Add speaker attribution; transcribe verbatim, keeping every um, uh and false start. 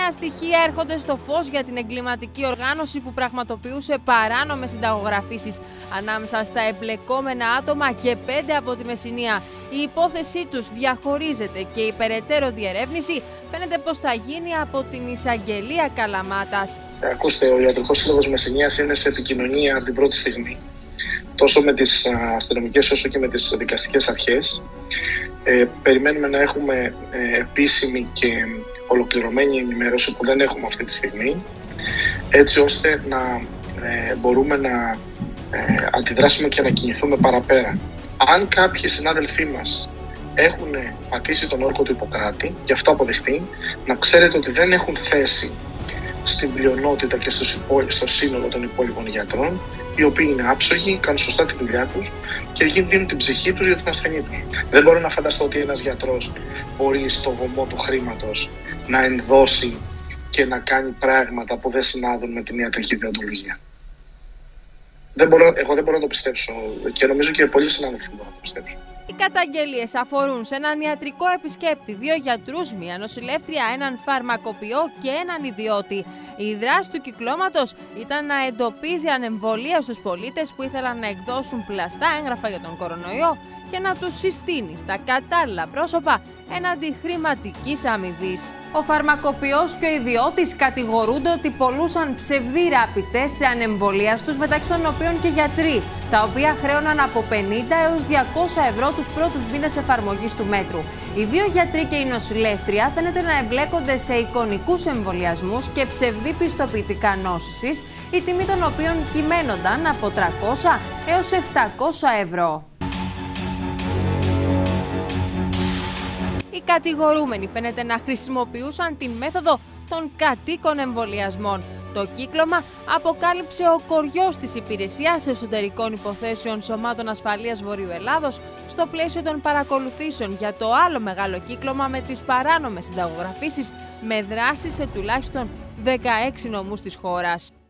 Speaker 1: Νέα στοιχεία έρχονται στο φως για την εγκληματική οργάνωση που πραγματοποιούσε παράνομες συνταγογραφήσεις ανάμεσα στα εμπλεκόμενα άτομα και πέντε από τη Μεσσηνία. Η υπόθεσή τους διαχωρίζεται και η περαιτέρω διερεύνηση φαίνεται πως θα γίνει από την εισαγγελία Καλαμάτας.
Speaker 2: Ακούστε, ο Ιατρικός Σύλλογος Μεσσηνίας είναι σε επικοινωνία από την πρώτη στιγμή, τόσο με τις αστυνομικές όσο και με τις δικαστικές αρχές. Ε, περιμένουμε να έχουμε ε, επίσημη και ολοκληρωμένη ενημέρωση που δεν έχουμε αυτή τη στιγμή, έτσι ώστε να ε, μπορούμε να ε, αντιδράσουμε και να κινηθούμε παραπέρα. Αν κάποιοι συνάδελφοί μας έχουν πατήσει τον όρκο του Ιπποκράτη και αυτό αποδειχθεί, να ξέρετε ότι δεν έχουν θέση στην πλειονότητα και στο σύνολο των υπόλοιπων γιατρών, οι οποίοι είναι άψογοι, κάνουν σωστά τη δουλειά τους και δίνουν την ψυχή τους για τον ασθενή τους. Δεν μπορώ να φανταστώ ότι ένας γιατρός μπορεί στο βωμό του χρήματος να ενδώσει και να κάνει πράγματα που δεν συνάδουν με την ιατρική δεοντολογία. Δεν μπορώ, εγώ δεν μπορώ να το πιστέψω και νομίζω και πολλοί συνάδελφοι μπορούν να το πιστέψουν.
Speaker 1: Οι καταγγελίες αφορούν σε έναν ιατρικό επισκέπτη, δύο γιατρούς, μια νοσηλεύτρια, έναν φαρμακοποιό και έναν ιδιώτη. Η δράση του κυκλώματος ήταν να εντοπίζει ανεμβολία στους πολίτες που ήθελαν να εκδώσουν πλαστά έγγραφα για τον κορονοϊό και να τους συστήνει στα κατάλληλα πρόσωπα έναντι χρηματικής αμοιβής. Ο φαρμακοποιός και ο ιδιώτης κατηγορούνται ότι πωλούσαν ψευδή rapid test ανεμβολίας τους, μεταξύ των οποίων και γιατροί, τα οποία χρέωναν από πενήντα έως διακόσια ευρώ τους πρώτους μήνες εφαρμογής του μέτρου. Οι δύο γιατροί και η νοσηλεύτρια φαίνεται να εμπλέκονται σε εικονικούς εμβολιασμούς και ψευδή πιστοποιητικά νόσησης, η τιμή των οποίων κυμαίνονταν από τριακόσια έως επτακόσια ευρώ. Οι κατηγορούμενοι φαίνεται να χρησιμοποιούσαν τη μέθοδο των κατοίκων εμβολιασμών. Το κύκλωμα αποκάλυψε ο κοριός της Υπηρεσίας Εσωτερικών Υποθέσεων Σωμάτων Ασφαλείας Βορείου Ελλάδος στο πλαίσιο των παρακολουθήσεων για το άλλο μεγάλο κύκλωμα με τις παράνομες συνταγογραφήσεις με δράση σε τουλάχιστον δεκαέξι νομούς της χώρας.